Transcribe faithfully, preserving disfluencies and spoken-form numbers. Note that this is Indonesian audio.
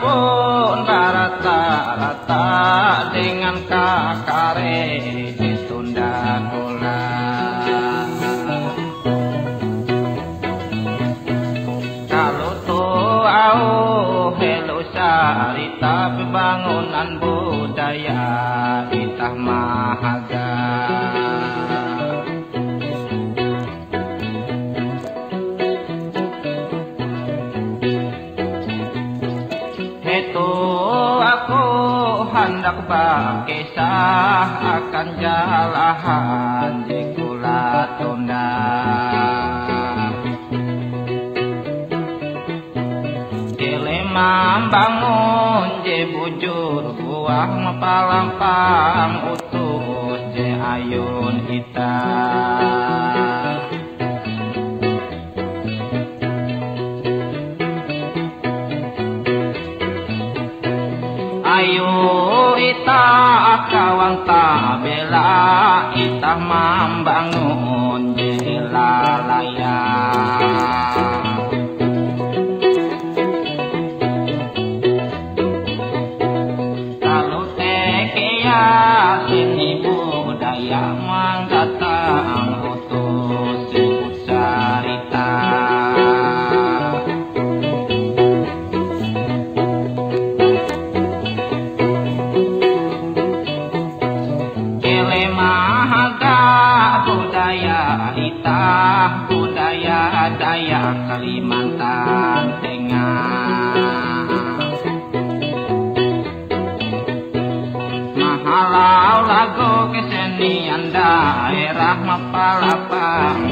pun rata-rata dengan kakare ditunda ulang. Kalau tuh au helo sarita pembangunan budaya Itah Mahaga. Hendak berkisah akan jalahan di Kula Tunda. Jelema bangun je bujur buah mapalampang utus je ayun ita. Ayo ita kawan tak bela ita membangun jelalaya. Kalau tekia seni budaya menggatang utus sebut sarita. Budaya Dayak Kalimantan Tengah. Mahalau lagu kesenian daerah Mapalapang